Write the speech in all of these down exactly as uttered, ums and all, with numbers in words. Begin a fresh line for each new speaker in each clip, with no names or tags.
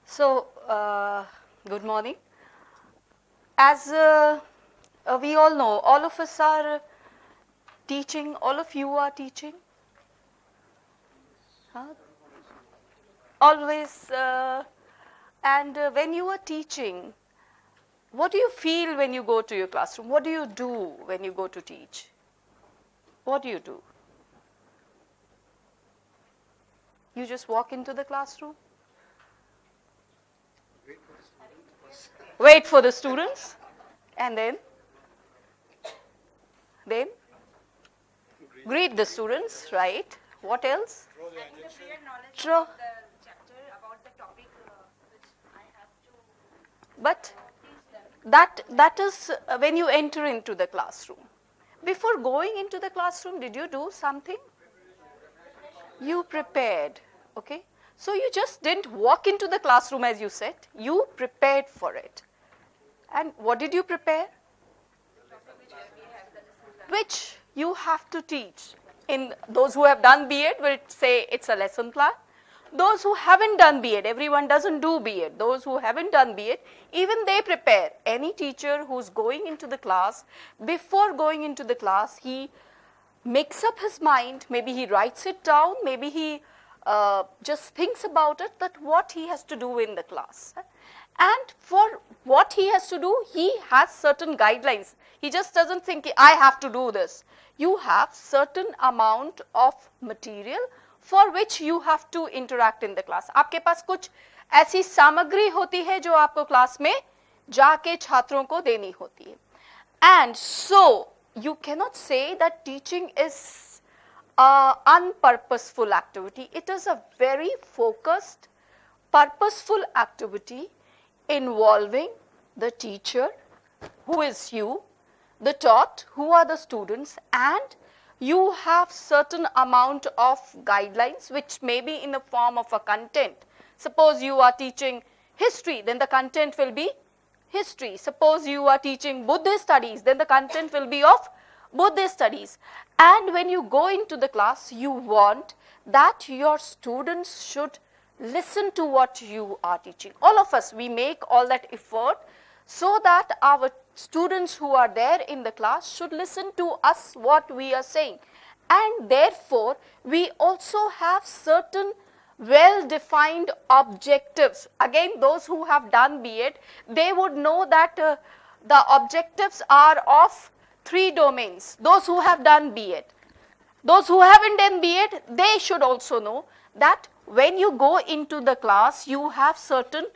So, uh, good morning. As uh, uh, we all know, all of us are teaching, all of you are teaching. Huh? Always. Uh, and uh, when you are teaching, what do you feel when you go to your classroom? What do you do when you go to teach? What do you do? You just walk into the classroom? Wait for the students, and then, then greet the students, right? What else?
Draw the attention.
Draw.
The chapter about the topic uh, which I have to
But
teach them.
that that is uh, when you enter into the classroom. Before going into the classroom, did you do something? You prepared, okay? So you just didn't walk into the classroom as you said. You prepared for it. And what did you prepare? Which you have to teach. In those who have done B Ed will say it's a lesson plan. Those who haven't done B Ed, everyone doesn't do B Ed. Those who haven't done B Ed, even they prepare. Any teacher who's going into the class, before going into the class, he makes up his mind. Maybe he writes it down. Maybe he uh, just thinks about it, that what he has to do in the class. And for what he has to do, he has certain guidelines. He just doesn't think, I have to do this. You have certain amount of material for which you have to interact in the class. आपके पास कुछ ऐसी सामग्री होती है जो आपको class में जाके छात्रों को देनी होती है. And so, you cannot say that teaching is an unpurposeful activity. It is a very focused, purposeful activity involving the teacher, who is you, the taught, who are the students, and you have certain amount of guidelines which may be in the form of a content. Suppose you are teaching history, then the content will be history. Suppose you are teaching Buddhist studies, then the content will be of Buddhist studies. And when you go into the class, you want that your students should listen to what you are teaching. All of us, we make all that effort so that our students who are there in the class should listen to us what we are saying. And therefore, we also have certain well-defined objectives. Again, those who have done B Ed, they would know that uh, the objectives are of three domains. Those who have done B Ed. Those who haven't done B Ed, they should also know that when you go into the class, you have certain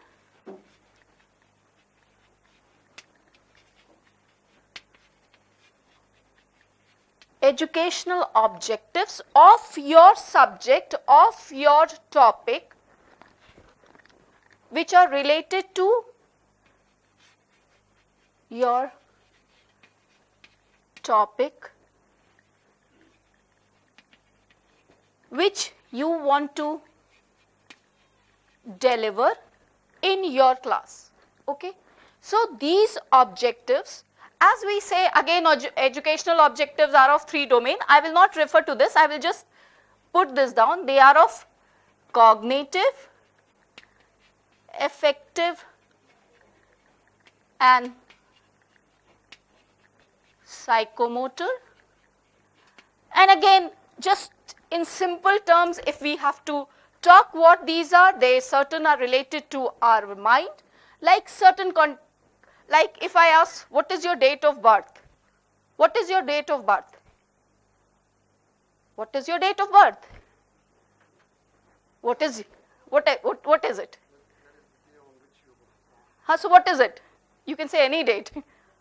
educational objectives of your subject, of your topic, which are related to your topic, which you want to deliver in your class. Okay? So these objectives, as we say, again, educational objectives are of three domains. I will not refer to this. I will just put this down. They are of cognitive, affective, and psychomotor. And again, just in simple terms, if we have to talk what these are, they certain are related to our mind, like certain, con like if I ask, what is your date of birth? What is your date of birth? What is your date of birth? What is, what, what, what is it? Huh, so what is it? You can say any date.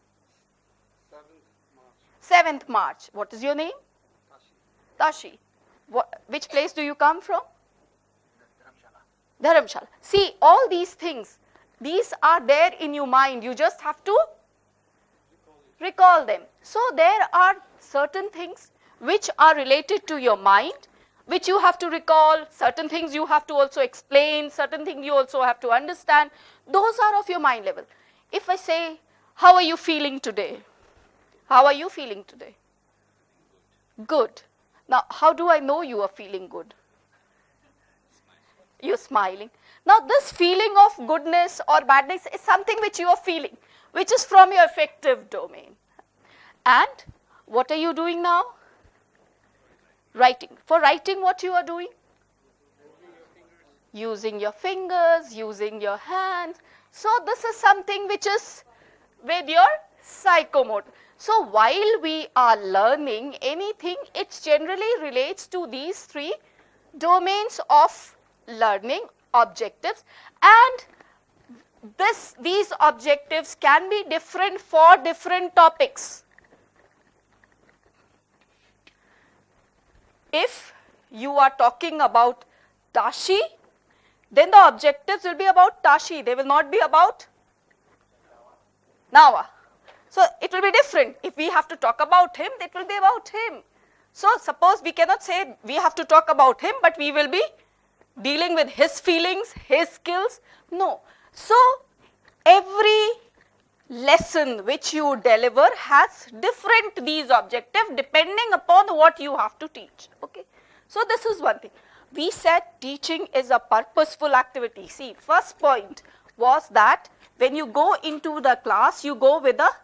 seventh March. What is your name? Tashi. What, which place do you come from? Dharamshala. Dharamshala. See, all these things, these are there in your mind. You just have to recall them. So there are certain things which are related to your mind, which you have to recall. Certain things you have to also explain. Certain things you also have to understand. Those are of your mind level. If I say, how are you feeling today? How are you feeling today? Good. Now, how do I know you are feeling good? You're smiling. Now this feeling of goodness or badness is something which you are feeling, which is from your affective domain. And what are you doing now? Writing. For writing, what you are doing? Using your fingers, using your hands. So this is something which is with your psychomotor. So while we are learning anything, it generally relates to these three domains of learning objectives, and this these objectives can be different for different topics. If you are talking about Tashi, then the objectives will be about Tashi. They will not be about Nawa. So it will be different. If we have to talk about him, it will be about him. So suppose we cannot say we have to talk about him, but we will be dealing with his feelings, his skills. No. So every lesson which you deliver has different these objectives depending upon what you have to teach. Okay. So this is one thing. We said teaching is a purposeful activity. See, first point was that when you go into the class, you go with a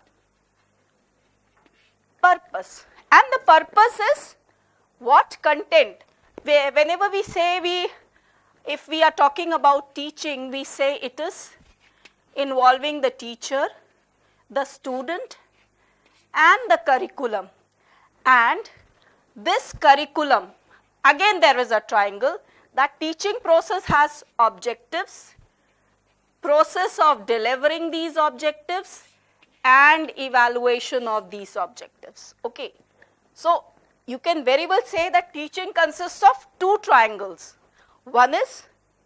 purpose. And the purpose is what? Content. Whenever we say we, if we are talking about teaching, we say it is involving the teacher, the student, and the curriculum. And this curriculum, again there is a triangle. That teaching process has objectives, process of delivering these objectives, and evaluation of these objectives. Okay. So you can very well say that teaching consists of two triangles. One is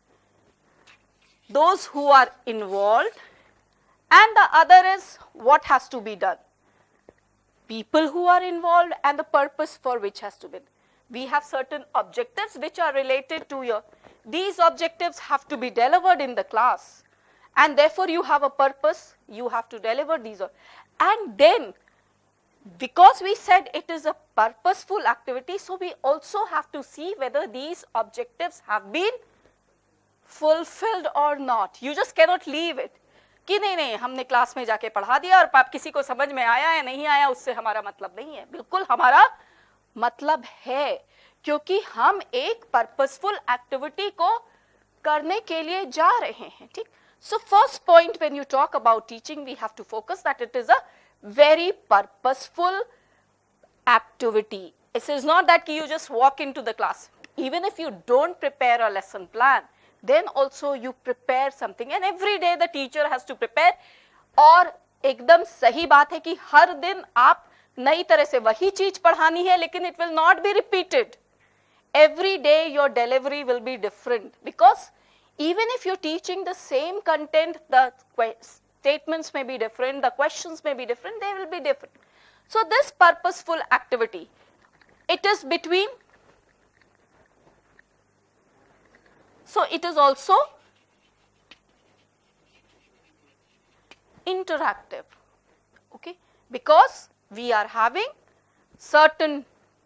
those who are involved, and the other is what has to be done. People who are involved and the purpose for which has to be done. We have certain objectives which are related to your, these objectives have to be delivered in the class, and therefore you have a purpose, you have to deliver these. And then because we said it is a purposeful activity, so we also have to see whether these objectives have been fulfilled or not. You just cannot leave it कि नहीं नहीं हमने class में जाके पढ़ा दिया और आप किसी को समझ में आया या नहीं आया उससे हमारा मतलब नहीं है. बिल्कुल हमारा मतलब है, क्योंकि हम एक पर्पसफुल एक्टिविटी को करने के लिए जा रहे हैं. ठीक. So first point, when you talk about teaching, we have to focus that it is a very purposeful activity. It is not that you just walk into the class. Even if you don't prepare a lesson plan, then also you prepare something, and every day the teacher has to prepare. और एकदम सही बात है कि हर दिन आप नई तरह से वही चीज पढ़ानी है, लेकिन it will not be repeated. Every day your delivery will be different, because even if you're teaching the same content, the statements may be different, the questions may be different, they will be different. So this purposeful activity, it is between, so it is also interactive, okay, because we are having certain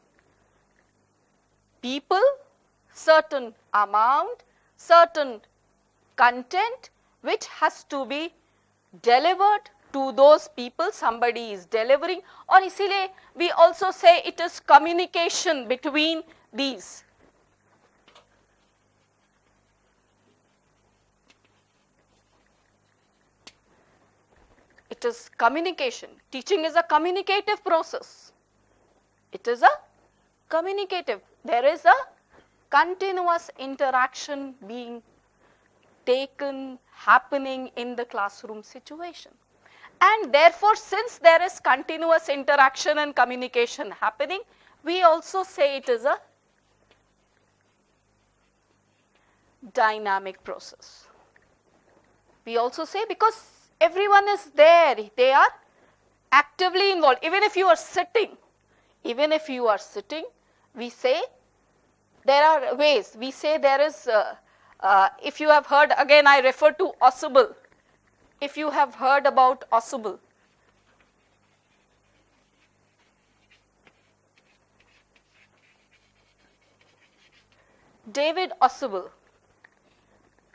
people, certain amount, certain content which has to be delivered to those people, somebody is delivering, or इसीलिए we also say it is communication between these. It is communication. Teaching is a communicative process. It is a communicative. There is a continuous interaction being taken, happening in the classroom situation. And therefore, since there is continuous interaction and communication happening, we also say it is a dynamic process. We also say because everyone is there, they are actively involved. Even if you are sitting, even if you are sitting, we say there are ways. We say there is, uh, uh, if you have heard, again I refer to audible. If you have heard about audible, David Audible,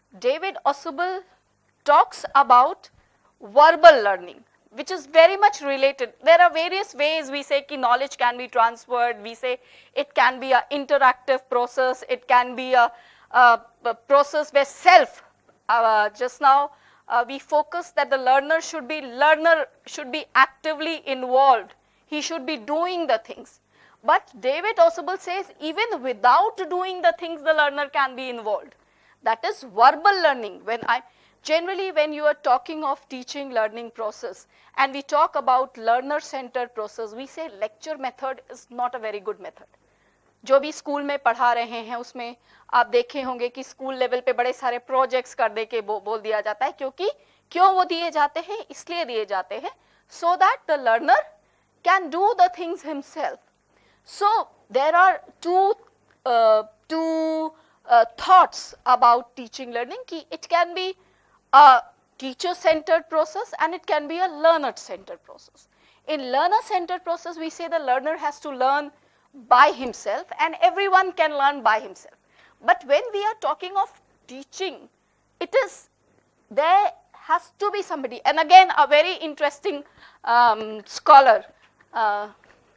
David Ausubel talks about verbal learning, which is very much related. There are various ways we say ki knowledge can be transferred. We say it can be an interactive process. It can be a, a, a process where self, uh, just now uh, we focus that the learner should be, learner should be actively involved. He should be doing the things. But David Ausubel says even without doing the things, the learner can be involved. That is verbal learning. When I, generally when you are talking of teaching learning process and we talk about learner centered process, we say lecture method is not a very good method. जो भी school में पढ़ा रहे हैं उसमें आप देखे होंगे कि स्कूल लेवल पे बड़े सारे प्रोजेक्ट्स कर दे के बो, बोल दिया जाता है, क्योंकि क्यों वो दिए जाते हैं, इसलिए दिए जाते हैं so that the learner can do the things himself. So there are two uh, two uh, thoughts about teaching learning. Ki it can be a teacher-centered process and it can be a learner-centered process. In learner-centered process, we say the learner has to learn by himself and everyone can learn by himself. But when we are talking of teaching, it is, there has to be somebody. And again, a very interesting um, scholar, uh,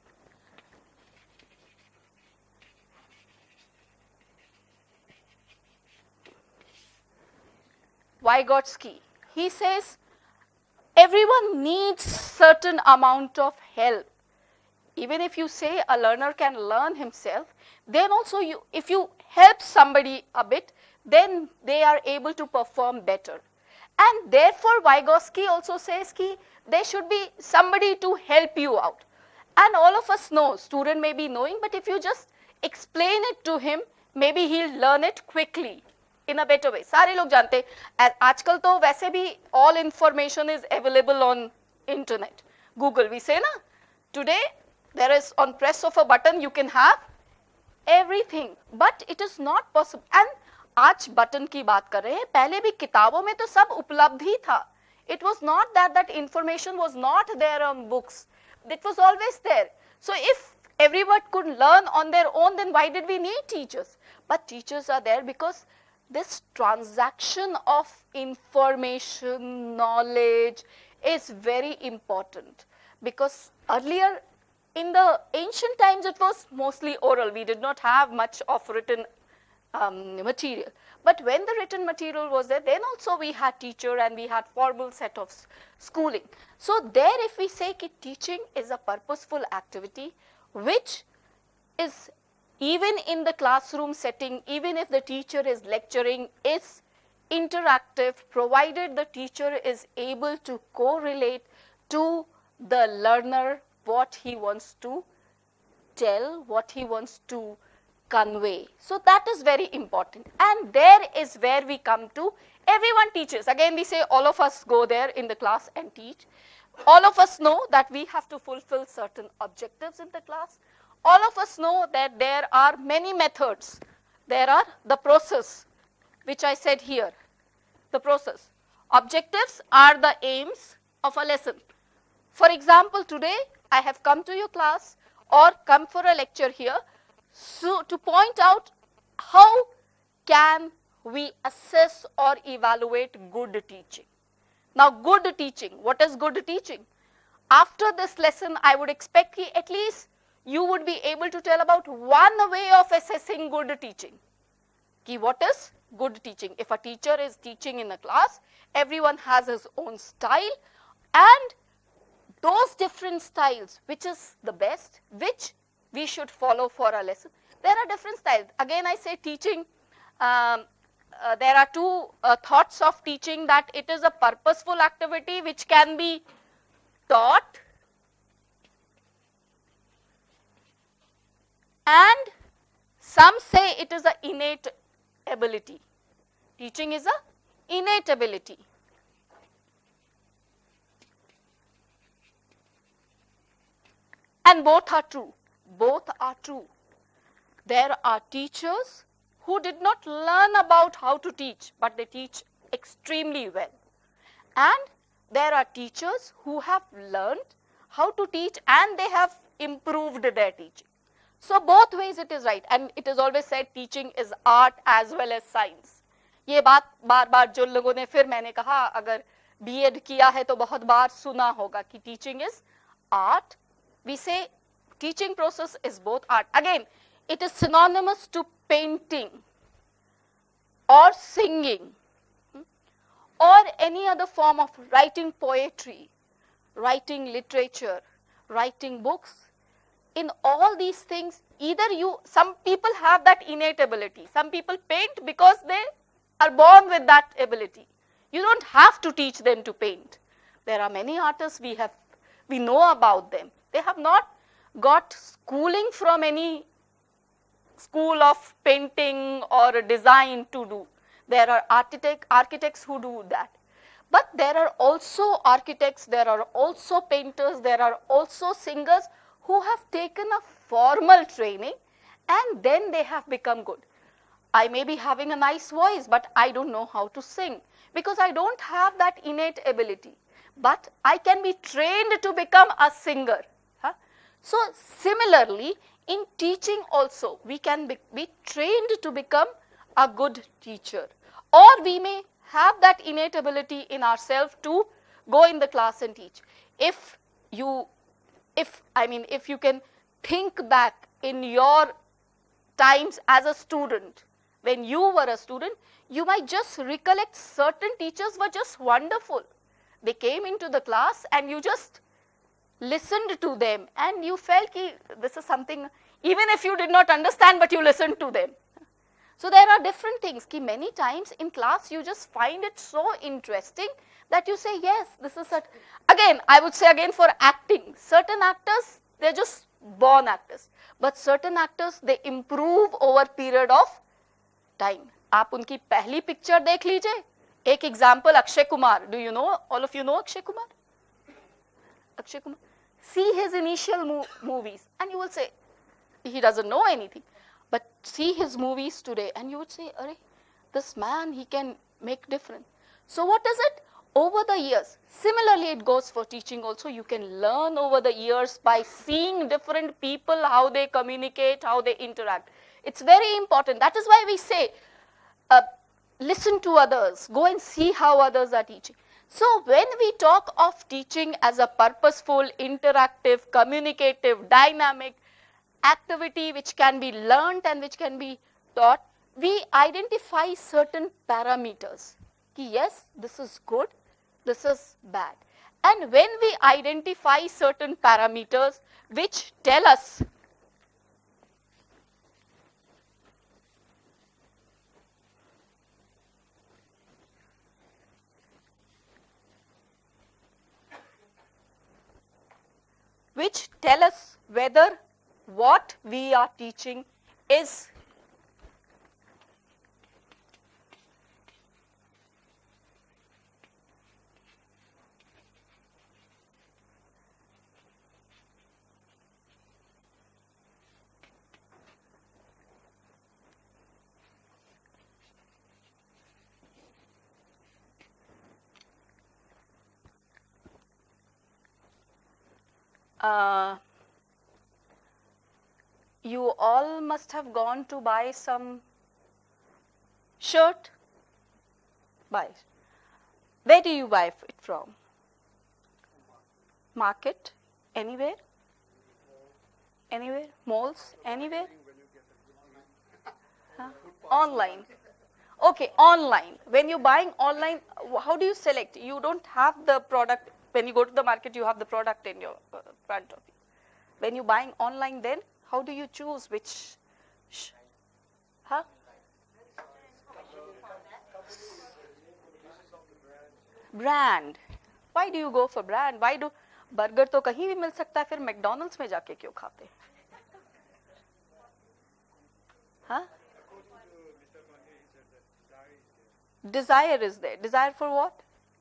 Vygotsky, he says everyone needs certain amount of help. Even if you say a learner can learn himself, then also you, if you help somebody a bit, then they are able to perform better. And therefore Vygotsky also says ki there should be somebody to help you out. And all of us know, student may be knowing, but if you just explain it to him, maybe he'll learn it quickly. In a better way. सारे लोग जानते हैं आजकल तो वैसे भी all information is available on internet. Google, we say ना, today there is on press of a button you can have everything, but it is not possible. And आज button की बात कर रहे हैं, पहले भी किताबों में तो सब उपलब्ध ही था. It was not that that information was not there on books. It was always there. So if everyone could learn on their own, then why did we need teachers? But teachers are there because this transaction of information, knowledge is very important, because earlier in the ancient times it was mostly oral. We did not have much of written um, material. But when the written material was there, then also we had teacher and we had formal set of schooling. So there if we say that teaching is a purposeful activity which is even in the classroom setting, even if the teacher is lecturing, is interactive, provided the teacher is able to correlate to the learner what he wants to tell, what he wants to convey. So that is very important. And there is where we come to everyone teaches. Again, we say all of us go there in the class and teach. All of us know that we have to fulfill certain objectives in the class. All of us know that there are many methods. There are the process, which I said here, the process. Objectives are the aims of a lesson. For example, today I have come to your class or come for a lecture here so to point out how can we assess or evaluate good teaching. Now, good teaching, what is good teaching? After this lesson, I would expect at least you would be able to tell about one way of assessing good teaching. Ki what is good teaching? If a teacher is teaching in a class, everyone has his own style, and those different styles, which is the best, which we should follow for a lesson. There are different styles. Again, I say teaching, um, uh, there are two uh, thoughts of teaching, that it is a purposeful activity which can be taught, and some say it is an innate ability. Teaching is an innate ability. And both are true. Both are true. There are teachers who did not learn about how to teach, but they teach extremely well. And there are teachers who have learned how to teach and they have improved their teaching. So both ways it is right, and it is always said teaching is art as well as science. ये बात बार बार जो लोगों ने, फिर मैंने कहा अगर BEd किया है तो बहुत बार सुना होगा कि teaching is art. We say teaching process is both art. Again it is synonymous to painting or singing or any other form of writing poetry, writing literature, writing books. In all these things, either you, some people have that innate ability. Some people paint because they are born with that ability. You don't have to teach them to paint. There are many artists we have, we know about them. They have not got schooling from any school of painting or design to do. There are architect, architects who do that. But there are also architects, there are also painters, there are also singers who have taken a formal training and then they have become good. I may be having a nice voice, but I don't know how to sing because I don't have that innate ability. But I can be trained to become a singer. Huh? So similarly, in teaching also, we can be, be trained to become a good teacher, or we may have that innate ability in ourselves to go in the class and teach. If you, if, I mean, if you can think back in your times as a student, when you were a student, you might just recollect certain teachers were just wonderful. They came into the class and you just listened to them and you felt ki this is something, even if you did not understand, but you listened to them. So there are different things ki many times in class you just find it so interesting that you say, yes, this is a, again, I would say again for acting, certain actors, they're just born actors, but certain actors, they improve over period of time. आप उनकी पहली picture देख लीजिए. एक example Akshay Kumar. Do you know, all of you know Akshay Kumar? Akshay Kumar. See his initial mo movies and you will say, he doesn't know anything. But see his movies today and you would say, Arey, this man, he can make difference. So what is it? Over the years, similarly it goes for teaching also. You can learn over the years by seeing different people, how they communicate, how they interact. It's very important. That is why we say, uh, listen to others, go and see how others are teaching. So when we talk of teaching as a purposeful, interactive, communicative, dynamic activity which can be learned and which can be taught, we identify certain parameters. Ki yes, this is good, this is bad. And when we identify certain parameters which tell us which tell us whether what we are teaching is Uh, you all must have gone to buy some shirt. Buy. Where do you buy it from? Market? Anywhere? Anywhere? Malls? Anywhere? Huh? Online. Okay, online. When you're buying online, how do you select? You don't have the product. When you go to the market, you have the product in your uh, front of you. When you're buying online, then how do you choose which? Sh huh? Brand. Why do you go for brand? Why do burger तो कहीं भी मिल सकता है, फिर McDonald's में जाके क्यों खाते? Huh? Desire is there. Desire for what?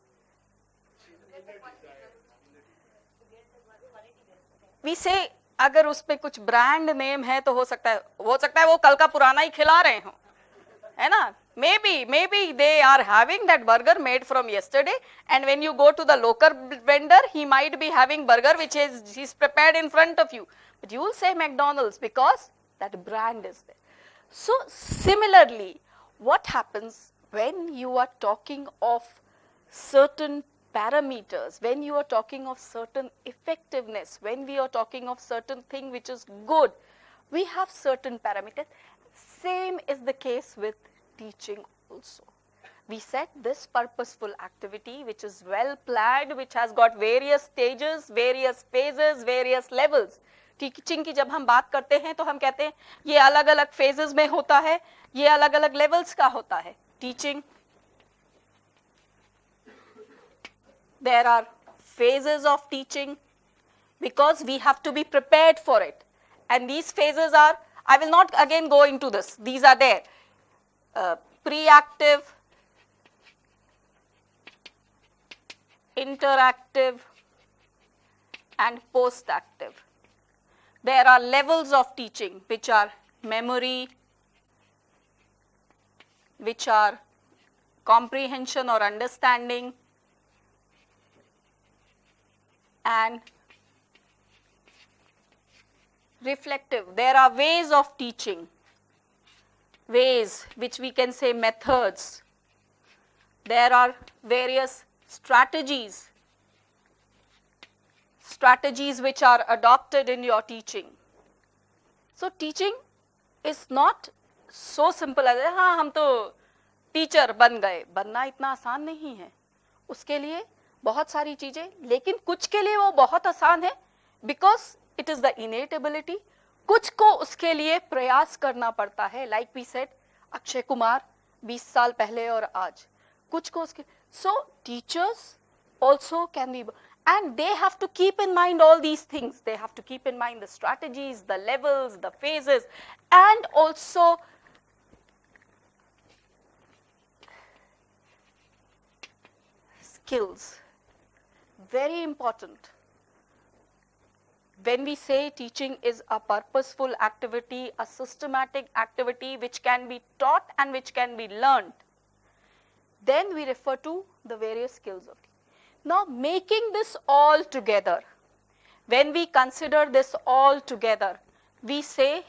We say अगर उस पे कुछ ब्रांड नेम है तो हो सकता है हो सकता है वो कल का पुराना ही खिला रहे हो, है ना? Maybe maybe they are having that burger made from yesterday, and when you go to the local vendor, he might be having burger which is he's prepared in front of you, but you will say McDonald's because that brand is there. So similarly, what happens when you are talking of certain parameters, when you are talking of certain effectiveness, when we are talking of certain thing which is good, we have certain parameters. Same is the case with teaching also. We said this purposeful activity which is well planned, which has got various stages, various phases, various levels. Teaching की जब हम बात करते हैं तो हम कहते हैं ये अलग अलग phases में होता है, ये अलग अलग levels का होता है. Teaching, there are phases of teaching because we have to be prepared for it. And these phases are, I will not again go into this, these are there. Uh, pre-active, interactive, and post-active. There are levels of teaching which are memory, which are comprehension or understanding, and reflective. There are ways of teaching, ways which we can say methods. There are various strategies, strategies which are adopted in your teaching. So teaching is not so simple as हाँ हम तो teacher बन गए. बनना इतना आसान नहीं है, उसके लिए बहुत सारी चीजें, लेकिन कुछ के लिए वो बहुत आसान है because it is the innate ability. कुछ को उसके लिए प्रयास करना पड़ता है. Like we said, Akshay Kumar बीस साल पहले और आज, कुछ को उसके. So teachers also can be, and they have to keep in mind all these things. They have to keep in mind the strategies, the levels, the phases, and also skills. Very important. When we say teaching is a purposeful activity, a systematic activity which can be taught and which can be learned, then we refer to the various skills of teaching. Now, making this all together, when we consider this all together, we say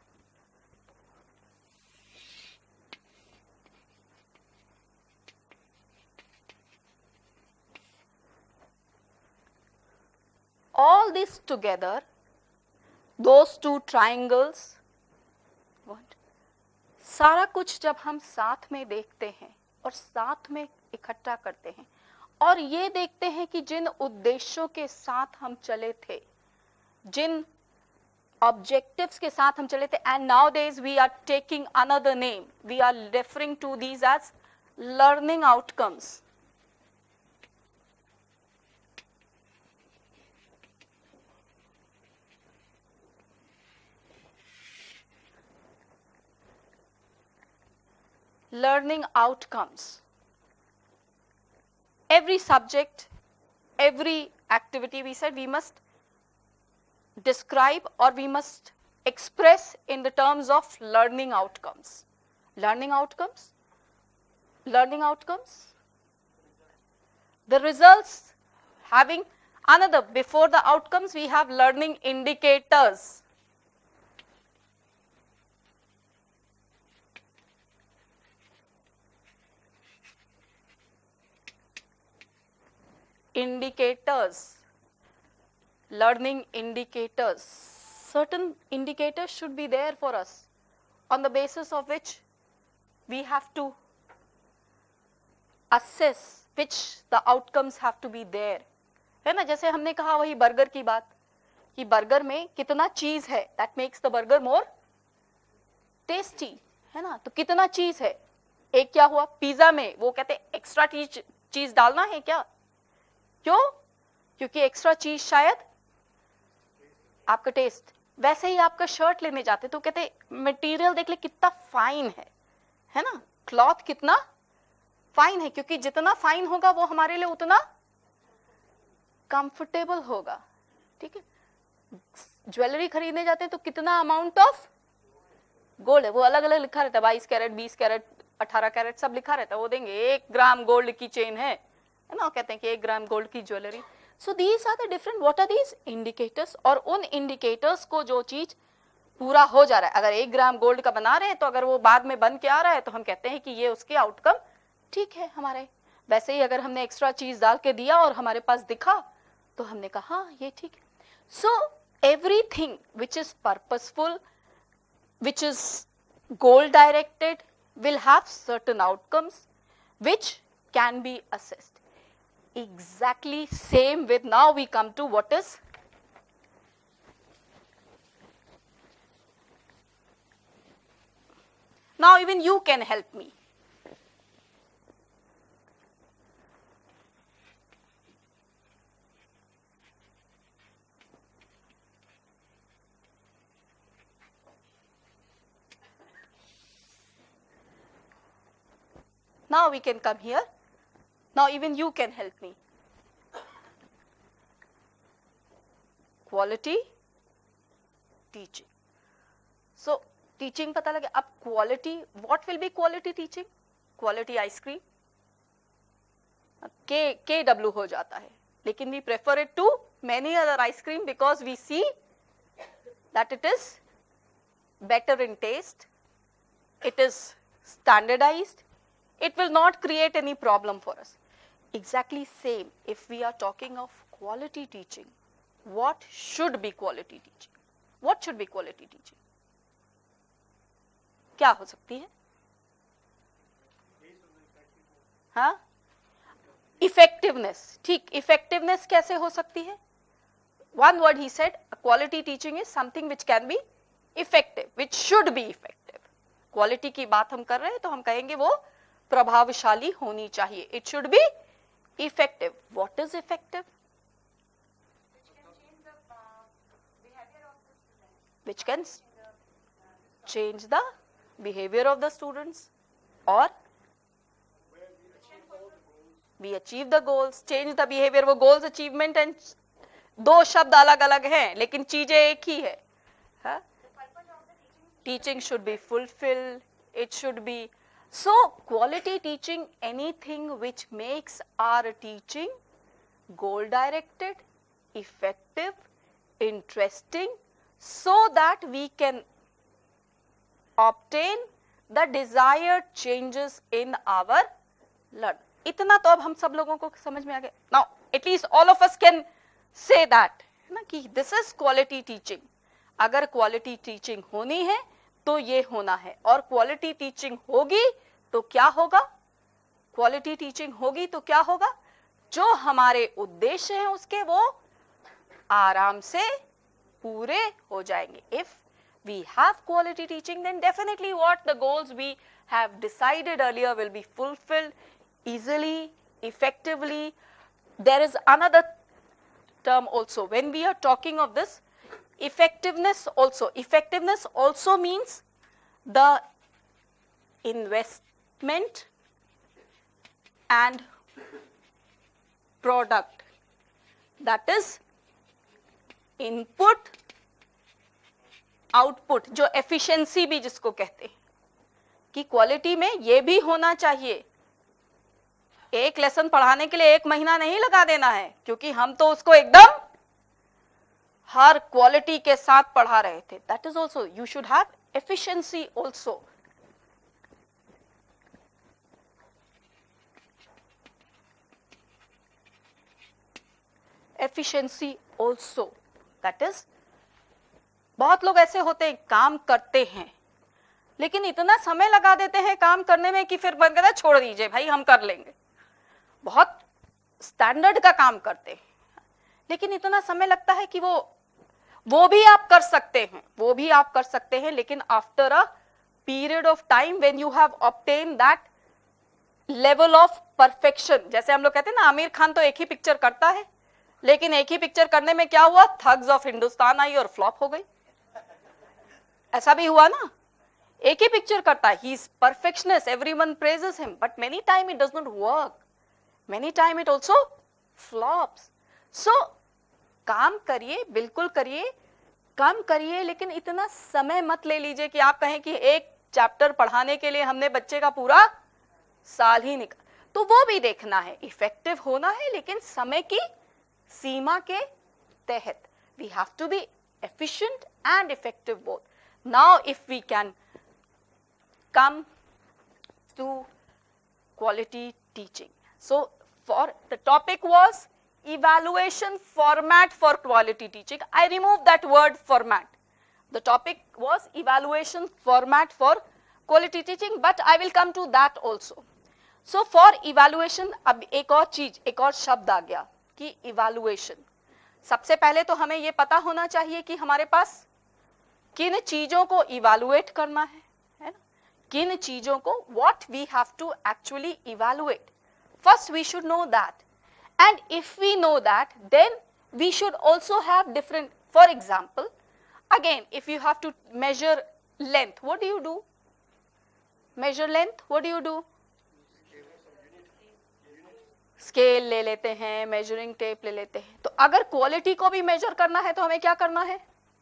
all this together, those two triangles, what? सारा कुछ जब हम साथ में देखते हैं और साथ में इकट्ठा करते हैं और ये देखते हैं कि जिन उद्देश्यों के साथ हम चले थे, जिन objectives के साथ हम चले थे, and nowadays we are taking another name, we are referring to these as learning outcomes. Learning outcomes. Every subject, every activity, we said we must describe or we must express in the terms of learning outcomes. Learning outcomes? Learning outcomes? The results having another, before the outcomes we have learning indicators. Indicators, learning indicators. Certain indicators should be there for us on the basis of which we have to assess which the outcomes have to be there. है ना, जैसे हमने कहा वही burger की बात कि burger में कितना चीज है, that makes the burger more tasty, है ना. तो कितना चीज है, एक क्या हुआ पिज्जा में वो कहते एक्स्ट्रा चीज चीज डालना है क्या, क्यों, क्योंकि एक्स्ट्रा चीज शायद आपका टेस्ट. वैसे ही आपका शर्ट लेने जाते तो कहते मटेरियल देख ले कितना फाइन है, है ना, क्लॉथ कितना फाइन है, क्योंकि जितना फाइन होगा वो हमारे लिए उतना कंफर्टेबल होगा. ठीक है, ज्वेलरी खरीदने जाते हैं तो कितना अमाउंट ऑफ गोल्ड है, वो अलग अलग लिखा रहता है, बाईस कैरेट, बीस कैरेट, अठारह कैरेट सब लिखा रहता है. वो देंगे एक ग्राम गोल्ड की चेन है, है ना, कहते हैं कि एक ग्राम गोल्ड की jewellery. So these are the different, what are these indicators. और उन इंडिकेटर्स को जो चीज पूरा हो जा रहा है, अगर एक ग्राम गोल्ड का बना रहे हैं तो अगर वो बाद में बन के आ रहा है तो हम कहते हैं कि ये उसके आउटकम ठीक है, हमारे वैसे ही अगर हमने एक्स्ट्रा चीज डाल के दिया और हमारे पास दिखा तो हमने कहा हाँ ये ठीक है. So everything which is purposeful, which is goal directed, will have certain outcomes which can be assessed. Exactly same with, now we come to what is now even you can help me. Now we can come here. Now even you can help me. Quality teaching. So teaching पता लगे. अब quality, what will be quality teaching? Quality ice cream. K K W हो जाता है. लेकिन we prefer it to many other ice cream because we see that it is better in taste. It is standardized. It will not create any problem for us. Exactly same, if we are talking of quality teaching, what should be quality teaching? What should be quality teaching? क्या हो सकती है? हाँ? Effectiveness. ठीक, effectiveness कैसे हो सकती है? One word he said, quality teaching is something which can be effective, which should be effective. Quality की बात हम कर रहे हैं तो हम कहेंगे वो प्रभावशाली होनी चाहिए. It should be effective. What is effective? Which can change the behavior of the students, or we achieve the goals. Change the behavior. वो goals achievement and दो शब्द अलग अलग हैं लेकिन चीजें एक ही है. हाँ? Teaching should be fulfilled. It should be. So quality teaching, anything which makes our teaching goal directed, effective, interesting, so that we can obtain the desired changes in our learning. इतना तो अब हम सब लोगों को समझ में आ गया. Now at least all of us can say that है ना कि this is quality teaching. अगर quality teaching होनी है तो ये होना है, और क्वालिटी टीचिंग होगी तो क्या होगा? क्वालिटी टीचिंग होगी तो क्या होगा? जो हमारे उद्देश्य हैं उसके वो आराम से पूरे हो जाएंगे. If we have quality teaching, then definitely what the goals we have decided earlier will be fulfilled easily, effectively. There is another term also when we are talking of this. Effectiveness also. Effectiveness also means the investment and product. That is input, output. जो efficiency भी जिसको कहते हैं कि quality में ये भी होना चाहिए. एक लेसन पढ़ाने के लिए एक महीना नहीं लगा देना है, क्योंकि हम तो उसको एकदम हर क्वालिटी के साथ पढ़ा रहे थे. That is also, you should have efficiency also. Efficiency also. That is, बहुत लोग ऐसे होते हैं काम करते हैं लेकिन इतना समय लगा देते हैं काम करने में कि फिर बन कहता है छोड़ दीजिए भाई हम कर लेंगे. बहुत स्टैंडर्ड का काम करते हैं लेकिन इतना समय लगता है कि वो वो भी आप कर सकते हैं, वो भी आप कर सकते हैं लेकिन after a period of time when you have obtain that level of perfection. जैसे हम लोग कहते हैं ना, आमिर खान तो एक ही पिक्चर करता है लेकिन एक ही पिक्चर करने में क्या हुआ, थग्स ऑफ हिंदुस्तान आई और फ्लॉप हो गई. ऐसा भी हुआ ना, एक ही पिक्चर करता है, he is perfectionist, everyone praises him, but many time it does not work, many time it also flops. So काम करिए, बिल्कुल करिए, कम करिए, लेकिन इतना समय मत ले लीजिए कि आप कहें कि एक चैप्टर पढ़ाने के लिए हमने बच्चे का पूरा साल ही निकाल. तो वो भी देखना है, इफेक्टिव होना है लेकिन समय की सीमा के तहत. We have to be efficient and effective both. Now if we can come to quality teaching. So for the topic was evaluation format for quality teaching. I removed that word format. The topic was evaluation format for quality teaching, but I will come to that also. So for evaluation, अब एक और चीज, एक और शब्द आ गया कि evaluation. सबसे पहले तो हमें ये पता होना चाहिए कि हमारे पास किन चीजों को evaluate करना है, है ना? किन चीजों को what we have to actually evaluate. First we should know that, and if we know that, then we should also have different, for example, again, if you have to measure length, what do you do? Measure length, what do you do? Scale ले लेते हैं, measuring tape ले लेते हैं. तो अगर quality को भी मेजर करना है तो हमें क्या करना है?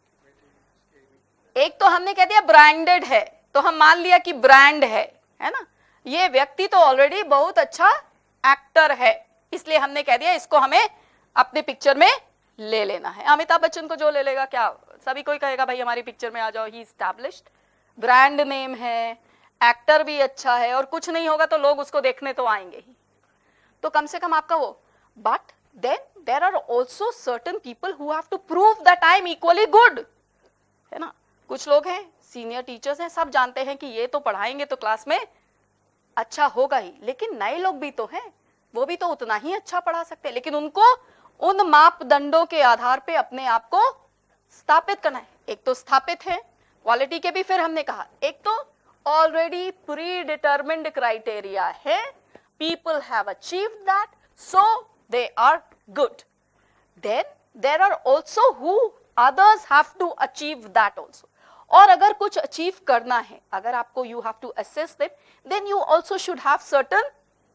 एक तो हमने कह दिया ब्रांडेड है, तो हम मान लिया कि ब्रांड है, है ना? ये व्यक्ति तो ऑलरेडी बहुत अच्छा एक्टर है, इसलिए हमने कह दिया इसको हमें अपने पिक्चर में ले लेना है. अमिताभ बच्चन को जो ले लेगा, क्या सभी कोई कहेगा भाई हमारी पिक्चर में आ जाओ, ही एस्टैब्लिश्ड, ब्रांड नेम है, एक्टर भी अच्छा है, और कुछ नहीं होगा तो लोग उसको देखने तो आएंगे ही. तो कम से कम आपका वो. But then there are also certain people who have to prove that I am equally good, है ना? कुछ लोग हैं, सीनियर टीचर्स हैं, सब जानते हैं कि ये तो पढ़ाएंगे तो क्लास में अच्छा होगा ही, लेकिन नए लोग भी तो हैं, वो भी तो उतना ही अच्छा पढ़ा सकते हैं, लेकिन उनको उन मापदंडों के आधार पे अपने आप को स्थापित करना है. एक तो स्थापित है क्वालिटी के भी, फिर हमने कहा एक तो ऑलरेडी प्री डिटर्मिन्ड क्राइटेरिया है, people have achieved that, so they are good. Then there are also who others have to achieve that also. और अगर कुछ अचीव करना है, अगर आपको you have to assess them, then you also should have certain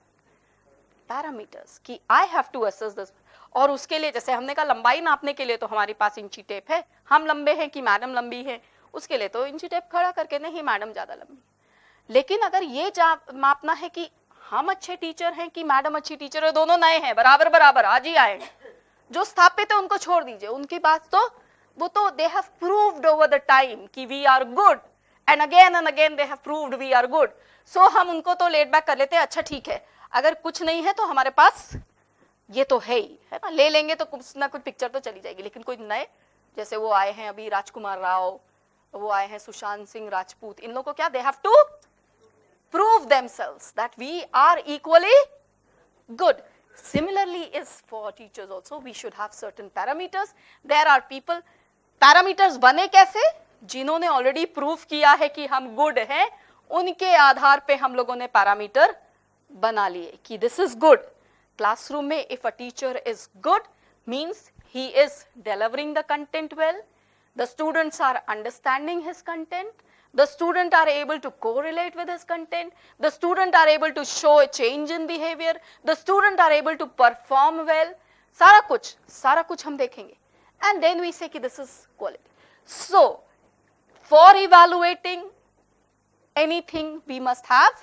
parameters कि I have to assess this. और उसके लिए जैसे हमने कहा लंबाई नापने के लिए तो हमारे पास इंची टेप है, हम लंबे हैं कि मैडम लंबी है, उसके लिए तो इंची टेप खड़ा करके नहीं मैडम ज्यादा लंबी. लेकिन अगर ये मापना है कि हम अच्छे टीचर हैं कि मैडम अच्छी टीचर है, दोनों नए हैं, बराबर बराबर आज ही आए, जो स्थापित है उनको छोड़ दीजिए, उनकी बात तो वो तो they have proved over the time कि we are good, and again and again they have proved we are good, so हम उनको तो लेट बैक कर लेते हैं, अच्छा ठीक है. अगर कुछ नहीं है तो हमारे पास ये तो है ही, है ना, ले लेंगे तो कुछ ना कुछ पिक्चर तो चली जाएगी. लेकिन कोई नए, जैसे वो आए हैं अभी राजकुमार राव, वो आए हैं सुशांत सिंह राजपूत, इन लोगों को क्या, they have to prove themselves that we are equally good. Similarly is for teachers also, we should have certain parameters. There are people, parameters बने कैसे, जिन्होंने already prove किया है कि हम good हैं, उनके आधार पे हम लोगों ने parameter बना लिए कि this is good. Classroom में if a teacher is good means he is delivering the content well, the students are understanding his content, the student are able to correlate with his content, the student are able to show a change in behavior, the student are able to perform well, सारा कुछ सारा कुछ हम देखेंगे, and then we say कि this is quality. So for evaluating anything we must have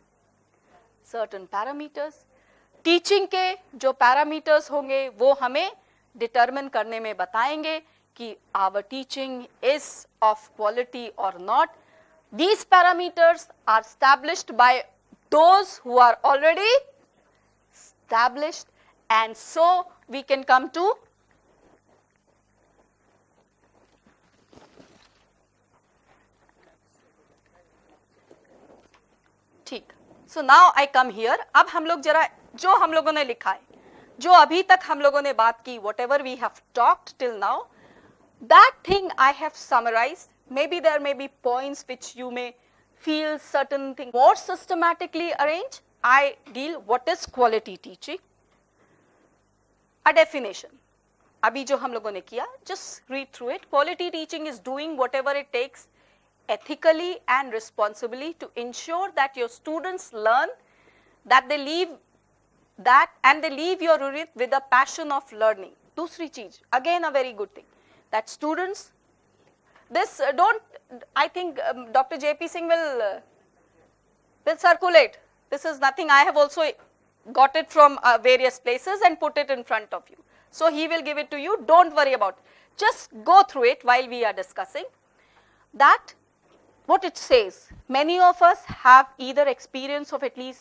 certain parameters. Teaching के जो parameters होंगे वो हमें determine करने में बताएंगे कि our teaching is of quality or not. These parameters are established by those who are already established, and so we can come to ठीक. So now I come here. अब हम लोग जरा जो हम लोगों ने लिखा है, जो अभी तक हम लोगों ने बात की, whatever we have talked till now, that thing I have summarized. Maybe there may be points which you may feel certain thing more systematically arranged. I deal what is quality teaching. A definition. अभी जो हम लोगों ने किया, just read through it. Quality teaching is doing whatever it takes ethically and responsibly to ensure that your students learn, that they leave that and they leave your unit with a passion of learning. दूसरी चीज, again a very good thing, that students, this uh, don't, I think um, Doctor J P Singh will uh, will circulate. This is nothing, I have also got it from uh, various places and put it in front of you. So he will give it to you, don't worry about it. Just go through it while we are discussing. That what it says, many of us have either experience of at least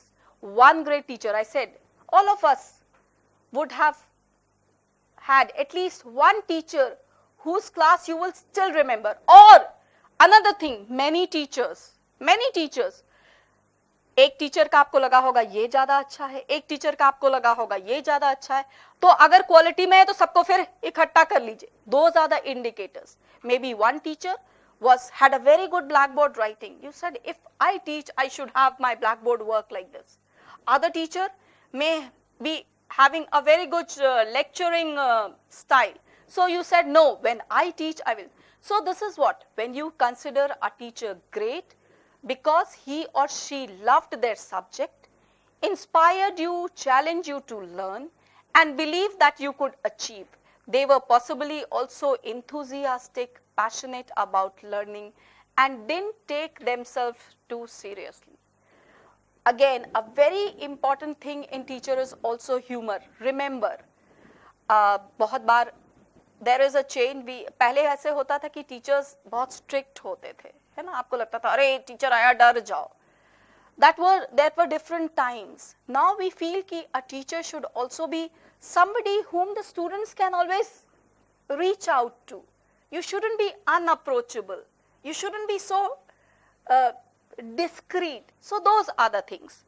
one great teacher. I said all of us would have had at least one teacher whose class you will still remember. Or another thing, many teachers, many teachers. एक teacher का आपको लगा होगा ये ज्यादा अच्छा है, एक टीचर का आपको लगा होगा ये ज्यादा अच्छा है, तो अगर क्वालिटी में है तो सबको फिर इकट्ठा कर लीजिए. Those are the indicators. Maybe one teacher was had a very good blackboard writing. You said, if I teach, I should have my blackboard work like this. Other teacher may be having a very good uh, lecturing uh, style. So you said, no, when I teach, I will. So this is what, when you consider a teacher great, because he or she loved their subject, inspired you, challenged you to learn, and believed that you could achieve. They were possibly also enthusiastic, passionate about learning, and didn't take themselves too seriously. Again, a very important thing in teacher is also humor. Remember, uh, बहुत बार there is a chain. We पहले ऐसे होता था कि teachers बहुत strict होते थे, है ना? आपको लगता था अरे teacher आया डर जाओ. That were that were different times. Now we feel कि a teacher should also be somebody whom the students can always reach out to. You shouldn't be unapproachable. You shouldn't be so uh, discreet. So those are the things.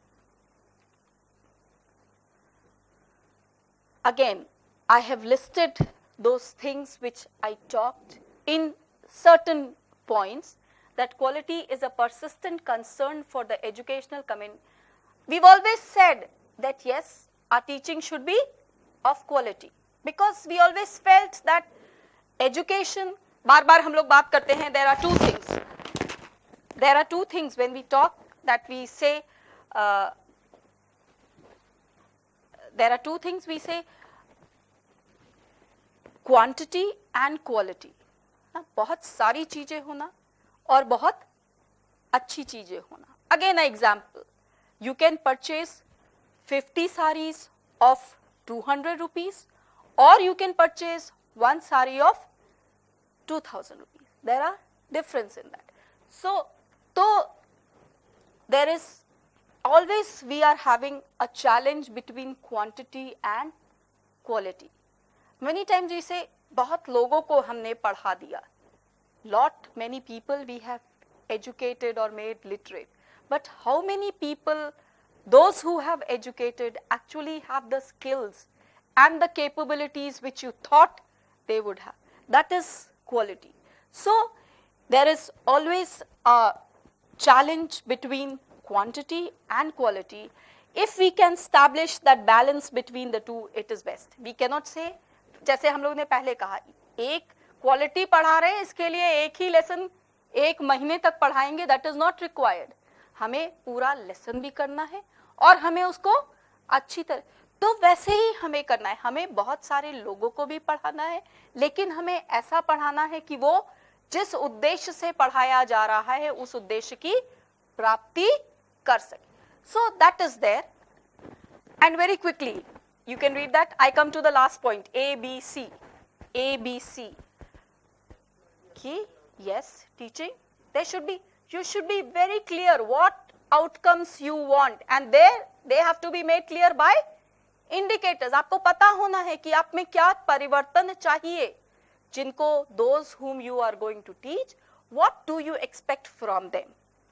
Again, I have listed those things which I talked in certain points, that quality is a persistent concern for the educational community. We've always said that yes, our teaching should be of quality, because we always felt that education, बार बार हम लोग बात करते हैं, there are two things. There are two things when we talk that we say, uh, there are two things we say, quantity and quality. ना बहुत सारी चीजें होना और बहुत अच्छी चीजें होना. Again, an example. You can purchase fifty sarees of two hundred rupees, or you can purchase one saree of two thousand rupees. There are difference in that. So, so there is always, we are having a challenge between quantity and quality. Many times we say, बहुत लोगों को हमने पढ़ा दिया. Lot, many people we have educated or made literate. But how many people, those who have educated, actually have the skills and the capabilities which you thought they would have? That is quality. So there is always a challenge between quantity and quality. If we can establish that balance between the two, it is best. We cannot say, जैसे हम लोग ने पहले कहा, एक quality पढ़ा रहे हैं, इसके लिए एक ही लेसन एक महीने तक पढ़ाएंगे, that is not required. हमें पूरा लेसन भी करना है और हमें उसको अच्छी तरह, तो वैसे ही हमें करना है. हमें बहुत सारे लोगों को भी पढ़ाना है, लेकिन हमें ऐसा पढ़ाना है कि वो जिस उद्देश्य से पढ़ाया जा रहा है उस उद्देश्य की प्राप्ति कर सके. So that is there. And very quickly, you can read that. I come to the last point, A, B, C. A, B, C. Okay, yes, teaching. There should be, you should be very clear what outcomes you want, and there they have to be made clear by indicators. आपको पता होना है कि आप में क्या परिवर्तन चाहिए, जिनको, those whom you are going to teach, what do you expect from them?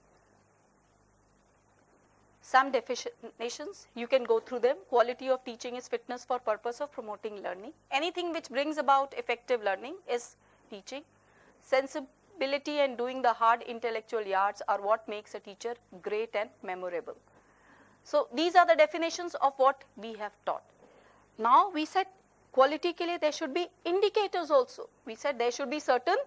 Some definitions, you can go through them. Quality of teaching is fitness for purpose of promoting learning. Anything which brings about effective learning is teaching. Sensibility and doing the hard intellectual yards are what makes a teacher great and memorable. So these are the definitions of what we have taught. Now we said quality ke liye there should be indicators also. We said there should be certain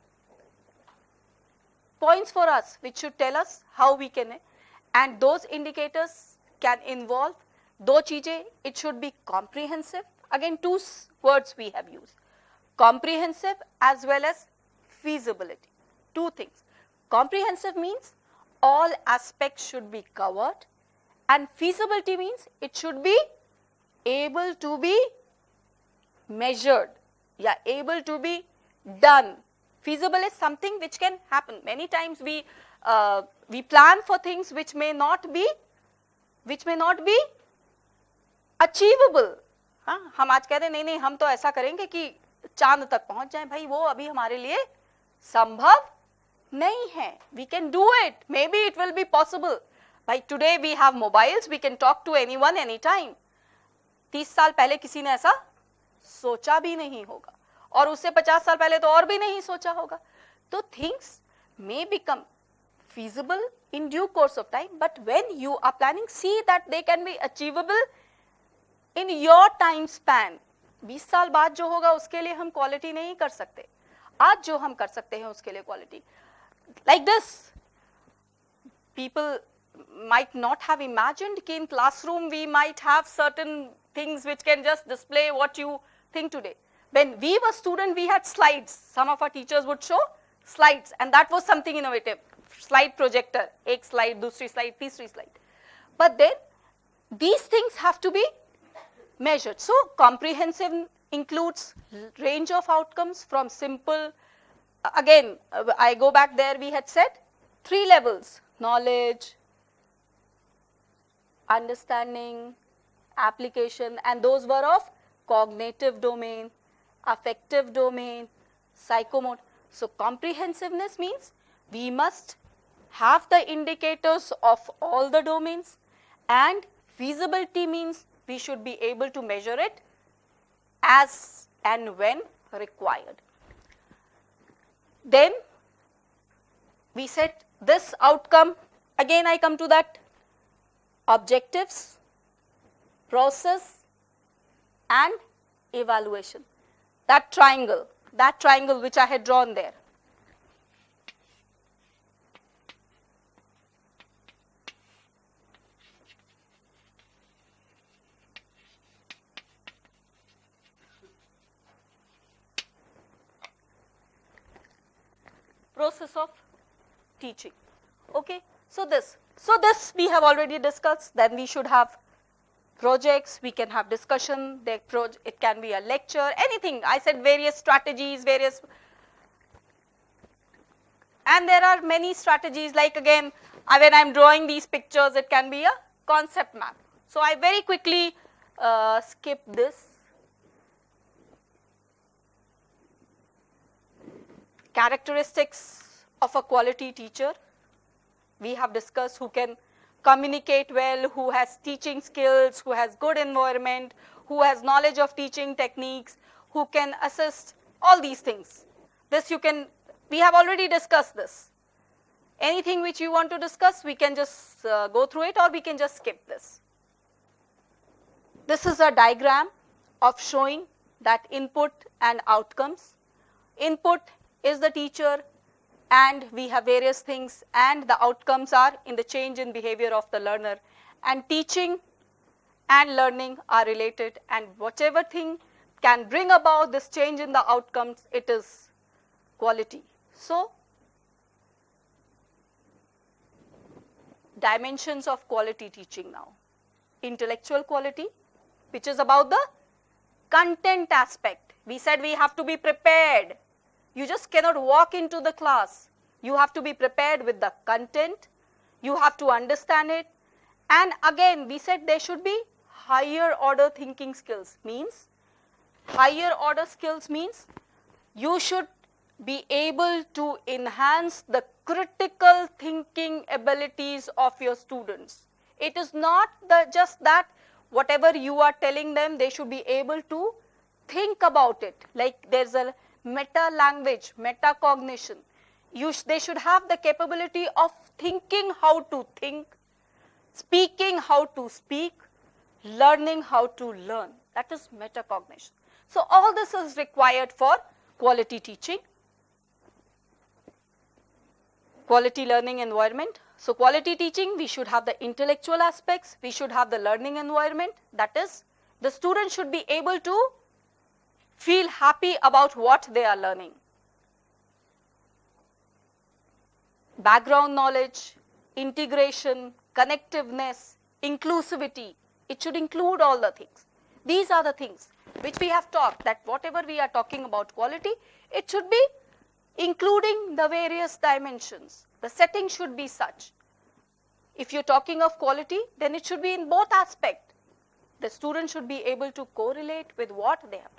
points for us which should tell us how we can, and those indicators can involve दो चीजें. It should be comprehensive. Again, two words we have used, comprehensive as well as feasibility. Two things. Comprehensive means all aspects should be covered, and feasibility means it should be able to be measured, yeah, able to be done. Feasible is something which can happen. Many times we uh, we plan for things which may not be which may not be achievable. हाँ, हम आज कह रहे नहीं नहीं हम तो ऐसा करेंगे कि चांद तक पहुंच जाएं, भाई वो अभी हमारे लिए संभव नहीं है. We can do it. Maybe it will be possible. By today we have mobiles, we can talk to anyone anytime. तीस साल पहले किसी ने ऐसा सोचा भी नहीं होगा, और उससे पचास साल पहले तो और भी नहीं सोचा होगा. तो things may become feasible in due course of time, but when you are planning, see that they can be achievable in your time span. बीस साल बाद जो होगा उसके लिए हम क्वालिटी नहीं कर सकते, आज जो हम कर सकते हैं उसके लिए quality. Like this, people might not have imagined कि in classroom we might have certain things which can just display what you think today. When we were student, we had slides. Some of our teachers would show slides, and that was something innovative. Slide projector, एक slide, दूसरी slide, तीसरी slide. But then these things have to be measured. So comprehensive includes range of outcomes from simple. Again, I go back there, we had said three levels: knowledge, understanding, application, and those were of cognitive domain, affective domain, psychomotor. So comprehensiveness means we must have the indicators of all the domains, and feasibility means we should be able to measure it as and when required. Then we said this outcome, again I come to that: objectives, process, and evaluation. That triangle, that triangle which I had drawn there. Process of teaching. Okay, so this, so this we have already discussed. Then we should have projects, we can have discussion, it can be a lecture, anything. I said various strategies, various, and there are many strategies. Like again, when I am drawing these pictures, it can be a concept map. So I very quickly uh, skip this. Characteristics of a quality teacher. We have discussed who can communicate well, who has teaching skills, who has good environment, who has knowledge of teaching techniques, who can assist, all these things. This you can, we have already discussed this. Anything which you want to discuss, we can just uh, go through it, or we can just skip this. This is a diagram of showing that input and outcomes. Input is the teacher, and we have various things, and the outcomes are in the change in behavior of the learner. And teaching and learning are related, and whichever thing can bring about this change in the outcomes, it is quality. So, dimensions of quality teaching now. Intellectual quality, which is about the content aspect. We said we have to be prepared. You just cannot walk into the class. You have to be prepared with the content. You have to understand it. And again, we said there should be higher order thinking skills. Means, higher order skills means you should be able to enhance the critical thinking abilities of your students. It is not the, just that whatever you are telling them, they should be able to think about it. Like there's a meta language, metacognition. You sh they should have the capability of thinking how to think, speaking how to speak, learning how to learn. That is metacognition. So all this is required for quality teaching. Quality learning environment. So quality teaching, we should have the intellectual aspects, we should have the learning environment. That is, the student should be able to feel happy about what they are learning. Background knowledge, integration, connectiveness, inclusivity, it should include all the things. These are the things which we have talked, that whatever we are talking about quality, it should be including the various dimensions. The setting should be such. If you're talking of quality, then it should be in both aspects. The student should be able to correlate with what they have.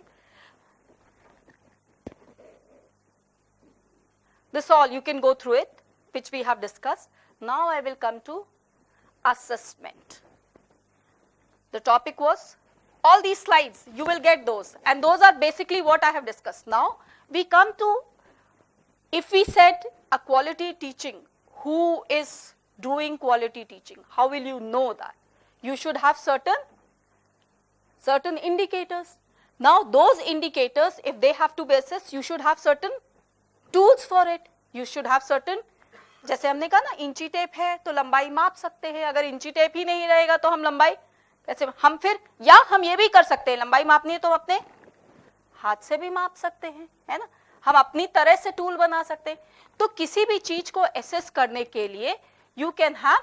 This all you can go through it, which we have discussed. Now I will come to assessment. The topic was, all these slides, you will get those, and those are basically what I have discussed. Now we come to, if we said a quality teaching, who is doing quality teaching? How will you know that? You should have certain, certain indicators. Now those indicators, if they have to be assessed, you should have certain tools for it. You should have certain, जैसे हमने कहा ना इंची tape है तो लंबाई माप सकते हैं, अगर इंची टेप ही नहीं रहेगा तो हम लंबाई कैसे, हम फिर, या हम ये भी कर सकते हैं, लंबाई मापनी है तो अपने हाथ से भी माप सकते हैं, है ना, हम अपनी तरह से टूल बना सकते हैं. तो किसी भी चीज को एसेस करने के लिए you can have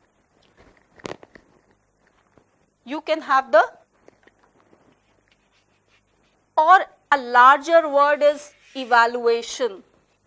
you can have the, और a larger word is evaluation.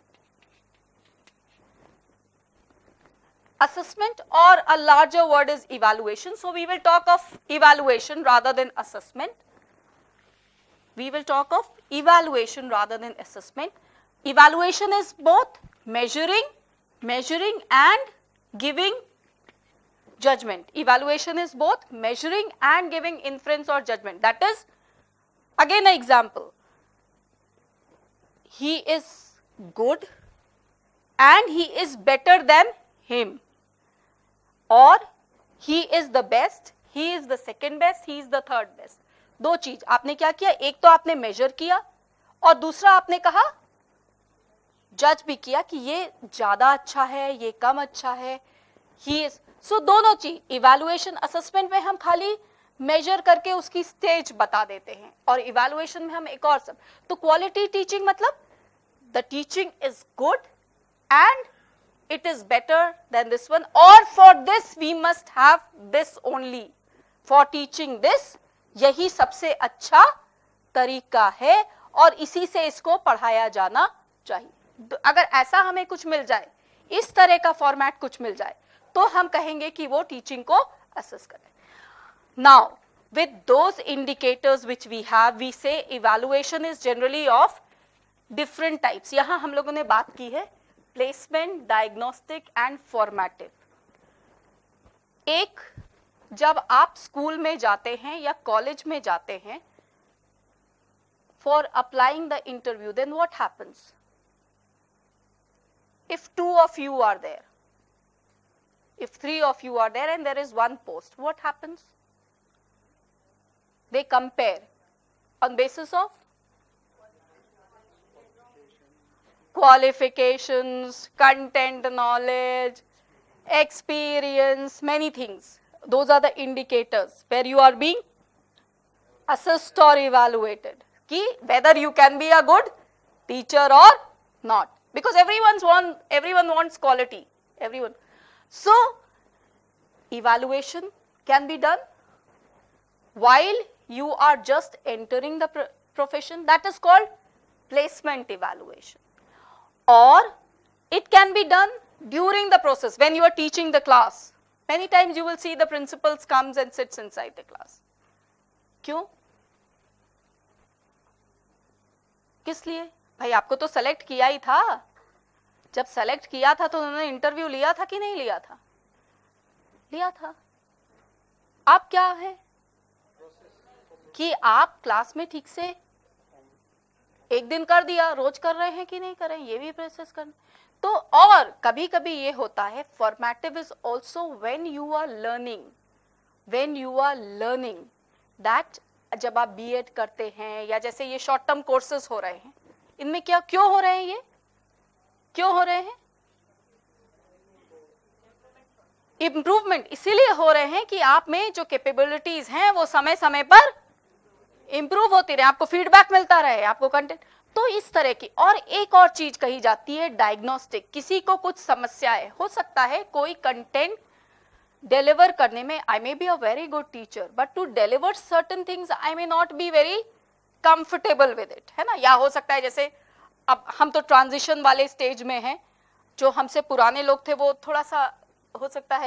Assessment, or a larger word is evaluation. So we will talk of evaluation rather than assessment. We will talk of evaluation rather than assessment. Evaluation is both measuring, measuring and giving judgment. Evaluation is both measuring and giving inference or judgment. That is, again an example. He is good and he is better than him. और he is the best, he is the second best, he is the third best. दो चीज आपने क्या किया, एक तो आपने major किया और दूसरा आपने कहा जज भी किया कि ये ज्यादा अच्छा है, ये कम अच्छा है. he is, सो so दोनों चीज, इवैल्यूएशन असेसमेंट में हम खाली मेजर करके उसकी स्टेज बता देते हैं और इवैल्यूएशन में हम एक और सब. तो क्वालिटी टीचिंग मतलब the teaching is good and it is better than this one, or for this we must have this only. For teaching this, यही सबसे अच्छा तरीका है और इसी से इसको पढ़ाया जाना चाहिए. अगर ऐसा हमें कुछ मिल जाए, इस तरह का फॉर्मेट कुछ मिल जाए, तो हम कहेंगे कि वो टीचिंग को असेस करें. Now, with those indicators which we have, we say evaluation is generally of different types. यहाँ हम लोगों ने बात की है प्लेसमेंट, डायग्नोस्टिक एंड फॉर्मेटिव. एक, जब आप स्कूल में जाते हैं या कॉलेज में जाते हैं for applying the interview, then what happens? If two of you are there, if three of you are there and there is one post, what happens? They compare on basis of qualifications, content, knowledge, experience, many things. Those are the indicators where you are being assessed or evaluated. Ki whether you can be a good teacher or not. Because everyone's want, everyone wants quality. Everyone. So, evaluation can be done while you are just entering the pro profession. That is called placement evaluation. Or it can be done during the process when you are teaching the class. Many times you will see the principals comes and sits inside the class. क्यों? किस लिए? भाई आपको तो select किया ही था. जब select किया था तो उन्होंने इंटरव्यू लिया था कि नहीं लिया था? लिया था. आप क्या है कि आप क्लास में ठीक से एक दिन कर दिया, रोज कर रहे हैं कि नहीं कर रहे हैं, ये भी प्रोसेस करना. तो और कभी कभी ये होता है, formative is also when you are learning, when you are learning that, जब आप बीएड करते हैं या जैसे ये शॉर्ट टर्म कोर्सेज हो रहे हैं, इनमें क्या क्यों हो रहे हैं, ये क्यों हो रहे हैं? इम्प्रूवमेंट इसीलिए हो रहे हैं कि आप में जो कैपेबिलिटीज हैं वो समय समय पर इंप्रूव होती रहे, आपको फीडबैक मिलता रहे, आपको कंटेंट. तो इस तरह की. और एक और चीज कही जाती है डायग्नोस्टिक. किसी को कुछ समस्याएं हो सकता है, कोई कंटेंट डिलीवर करने में I may be a very good teacher, but to deliver certain things I may not be very comfortable with it, है ना. या हो सकता है जैसे अब हम तो ट्रांजिशन वाले स्टेज में हैं, जो हमसे पुराने लोग थे वो थोड़ा सा हो सकता है